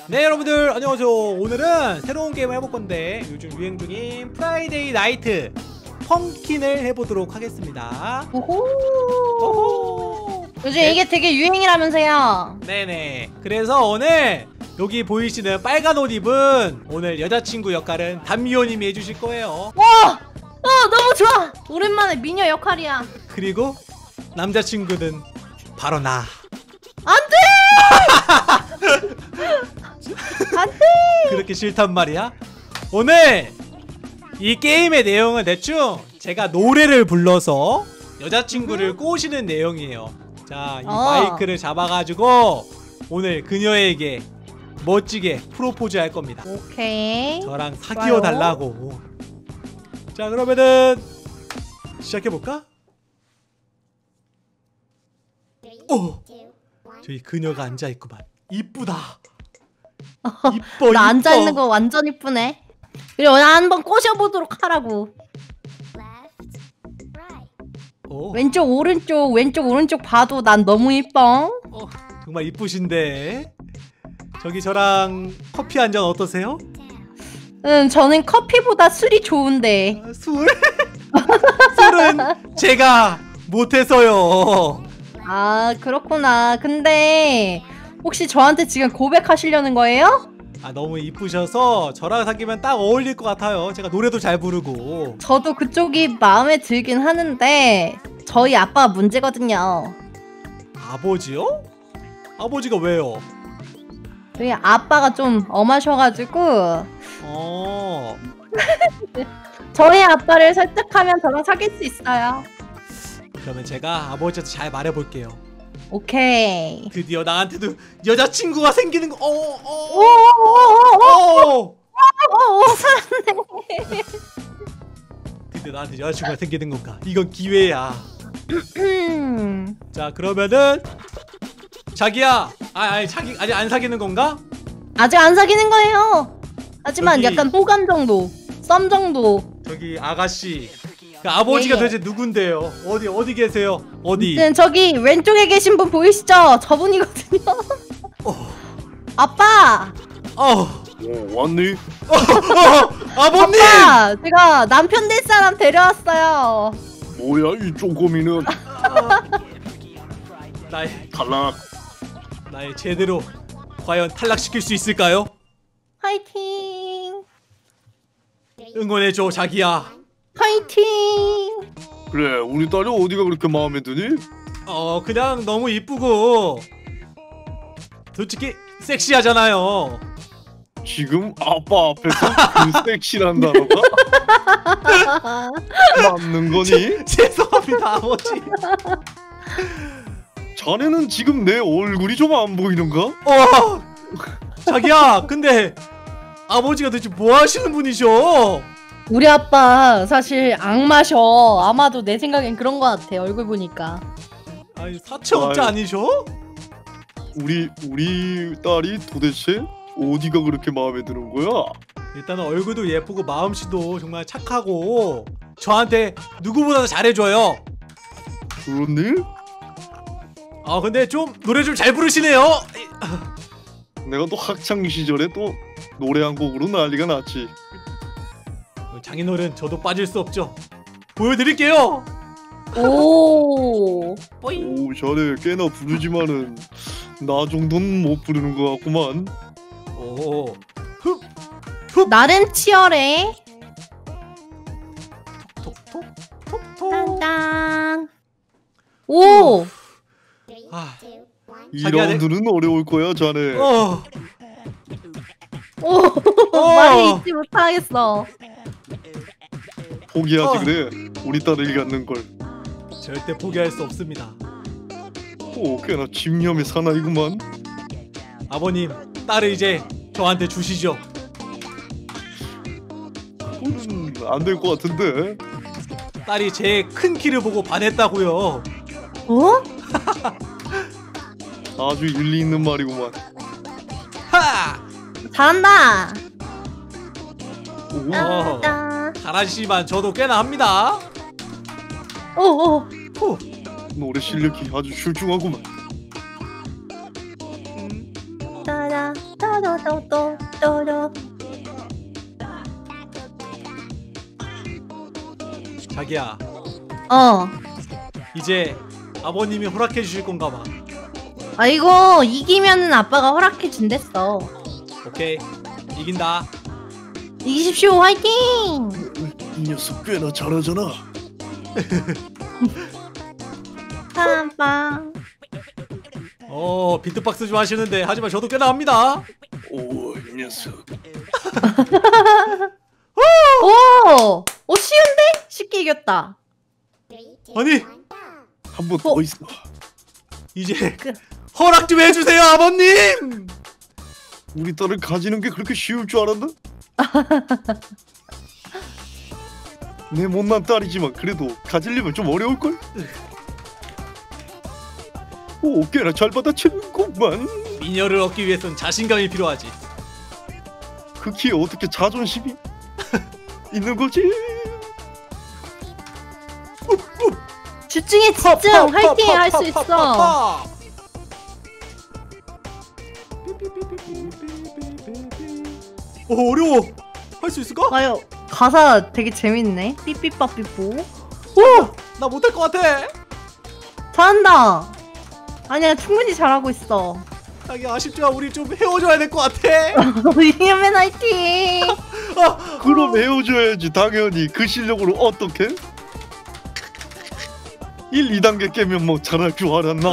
네, 여러분들 안녕하세요. 오늘은 새로운 게임을 해볼 건데 요즘 유행 중인 프라이데이 나이트 펌킨을 해보도록 하겠습니다. 오호. 요즘 네. 이게 되게 유행이라면서요. 네네. 그래서 오늘 여기 보이시는 빨간 옷 입은 오늘 여자친구 역할은 담미호님이 해주실 거예요. 와! 너무 좋아! 오랜만에 미녀 역할이야. 그리고 남자친구는 바로 나. 안돼! 안돼! 그렇게 싫단 말이야? 오늘 이 게임의 내용은 대충 제가 노래를 불러서 여자친구를 꼬시는 내용이에요. 자, 이 마이크를 잡아가지고 오늘 그녀에게 멋지게 프로포즈 할 겁니다. 오케이. 저랑 사귀어 달라고. 자, 그러면은 시작해볼까? 오! 저기 그녀가 앉아있구만. 이쁘다. 이뻐. 나 앉아있는 거 완전 이쁘네. 그래, 나 한번 꼬셔보도록 하라고. 오. 왼쪽 오른쪽 봐도 난 너무 이뻐. 정말 이쁘신데. 저기 저랑 커피 한 잔 어떠세요? 저는 커피보다 술이 좋은데. 술? 술은 제가 못해서요. 아, 그렇구나. 근데 혹시 저한테 지금 고백하시려는 거예요? 아, 너무 이쁘셔서 저랑 사귀면 딱 어울릴 것 같아요. 제가 노래도 잘 부르고. 저도 그쪽이 마음에 들긴 하는데 저희 아빠가 문제거든요. 아버지요? 아버지가 왜요? 저희 아빠가 좀 엄하셔가지고 저희 아빠를 설득하면 저랑 사귈 수 있어요. 그러면 제가 아버지한테 잘 말해볼게요. 오케이. 드디어 나한테도 여자친구가 생기는 거. 살았네. 드디어 나한테 여자친구가 생기는 건가? 이건 기회야. 자, 그러면은 자기야. 아니 자기 아직 안 사귀는 건가? 아직 안 사귀는 거예요. 하지만 여기... 약간 호감 정도, 썸 정도. 저기 아가씨, 그 아버지가 도대체 누군데요? 어디 계세요? 어디? 저기 왼쪽에 계신 분 보이시죠? 저분이거든요. 아빠. 왔니? 아버님! 아빠, 제가 남편 될 사람 데려왔어요. 뭐야 이 쪼꼬미는. 나의 제대로 과연 탈락시킬 수 있을까요? 화이팅. 응원해줘, 자기야. 화이팅. 그래 우리 딸이 어디가 그렇게 마음에 드니? 그냥 너무 이쁘고 솔직히 섹시하잖아요. 지금 아빠 앞에서 그 섹시란 단어가 맞는 거니? 죄송합니다, 아버지. 자네는 지금 내 얼굴이 좀 안 보이는가? 자기야, 근데 아버지가 도대체 뭐 하시는 분이셔? 우리 아빠 사실 악마셔. 아마도 내 생각엔 그런 거 같아. 얼굴 보니까. 아니, 사채업자 아니셔? 우리 딸이 도대체 어디가 그렇게 마음에 드는 거야? 일단은 얼굴도 예쁘고 마음씨도 정말 착하고 저한테 누구보다도 잘해줘요. 그렇니? 근데 좀 노래 좀 잘 부르시네요. 내가 또 학창 시절에 또 노래 한 곡으로 난리가 났지. 장인어른 저도 빠질 수 없죠. 보여드릴게요. 오. 자네 꽤나 부르지만은 나 정도는 못 부르는 것 같구만. 나름 치열해. 톡톡톡톡. 딴. 오. 이 라운드는 어려울 거야 자네. 말을 잊지 못하겠어. 포기하지 그래. 우리 딸을 갖는 걸. 절대 포기할 수 없습니다. 꽤나 집념의 사나이구만. 아버님, 딸을 이제 저한테 주시죠. 그거는 안 될 것 같은데. 딸이 제 큰 키를 보고 반했다고요. 아주 일리 있는 말이구만. 잘한다. 잘하시지만 저도 꽤나 합니다. 노래 실력이 아주 출중하구만. 따라 따라따라따라. 자기야, 이제 아버님이 허락해 주실 건가 봐. 아 이거 이기면은 아빠가 허락해 준댔어. 오케이, 이긴다. 이기십시오. 화이팅. 이 녀석 꽤나 잘하잖아. 빰빰. 비트박스 좀 하시는데 하지만 저도 꽤나 합니다. 오, 이 녀석. 오, 쉬운데? 쉽게 이겼다. 아니, 한 번 더 있어. 이제 허락 좀 해주세요, 아버님. 우리 딸을 가지는 게 그렇게 쉬울 줄 알았나? 내 못난 딸이지만 그래도 가지려면 좀 어려울걸? 오, 꽤나 잘 받아치는구만. 미녀를 얻기 위해선 자신감이 필요하지. 그 키에 어떻게 자존심이 있는 거지? 집중해 집중. 화이팅 할 수 있어. 어려워. 할 수 있을까? 아유 가사 되게 재밌네. 삐삐빠삐뽀. 오! 나 못할 것 같아. 잘한다. 아니야 충분히 잘하고 있어. 자기 아쉽지만 우리 좀 헤어져야 될 것 같아. 이겨면 화이팅. 그럼 헤어져야지 당연히. 그 실력으로 어떻게? 1, 2단계 깨면 뭐 잘할 줄 알았나?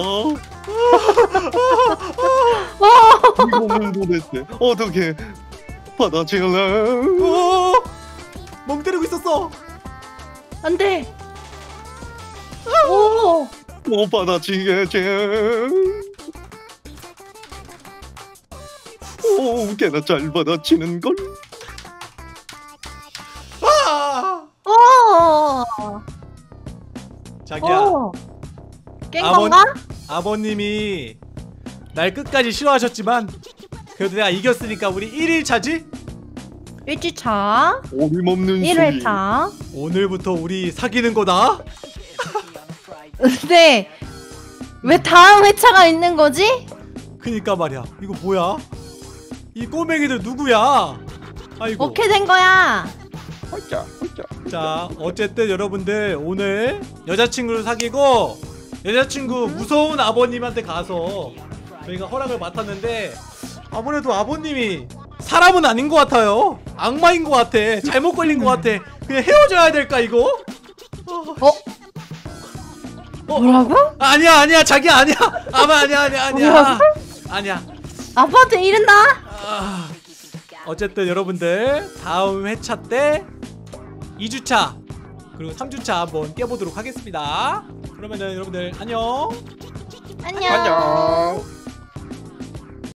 이거는 도대체 어떻게 받아칠래? 멍 때리고 있었어. 안돼. 오. 못 받아치겠지. 오, 꽤나 잘 받아치는걸. 오. 자기야, 오. 깬 건가? 아버님이 날 끝까지 싫어하셨지만 그래도 내가 이겼으니까 우리 1일차지? 1주차 어림없는 소리. 1회차. 오늘부터 우리 사귀는 거다. 근데 왜 다음 회차가 있는 거지? 그니까 말이야. 이거 뭐야? 이 꼬맹이들 누구야? 아이고. 어떻게 된 거야? 홀짝 홀짝. 자, 어쨌든 여러분들 오늘 여자친구를 사귀고 여자친구 무서운 아버님한테 가서 저희가 허락을 맡았는데 아무래도 아버님이 사람은 아닌 것 같아요. 악마인 것 같아. 잘못 걸린 것 같아. 그냥 헤어져야 될까 이거? 뭐라고? 아니야 자기야 아니야. 아니야. 뭐라고? 아니야. 아빠한테 이른다? 어쨌든 여러분들 다음 회차 때 2주차 그리고 3주차 한번 깨보도록 하겠습니다. 그러면은 여러분들 안녕. 안녕.